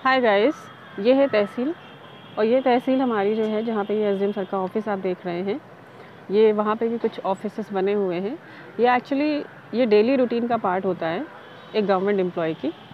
Hi guys, ये है तहसील और ये तहसील हमारी जो है जहाँ पे ये एसडीएम सर का ऑफिस आप देख रहे हैं। ये वहाँ पे भी कुछ ऑफिसेस बने हुए हैं। ये एक्चुअली ये डेली रूटीन का पार्ट होता है एक गवर्नमेंट एम्प्लॉय की।